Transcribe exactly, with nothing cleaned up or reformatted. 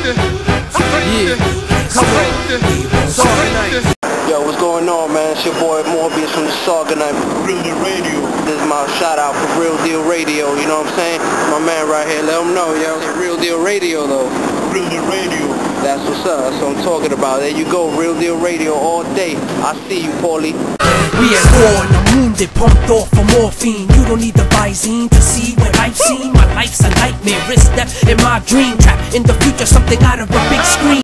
Yeah, come on, Sargonites. Yo, what's going on, man? It's your boy Morbius from the Sargonites. Real Deal Radio. This is my shout out for Real Deal Radio, you know what I'm saying? My man right here, let him know, yo. Real Deal Radio, though. Real Deal Radio. That's what's up, that's what I'm talking about. There you go, Real Deal Radio all day. I see you, Paulie. We at war on the moon, they pumped off for morphine. You don't need the Visine to see what I've seen. My life's a nightmare, risk death in my dream. Trap in the future, something out of a big screen.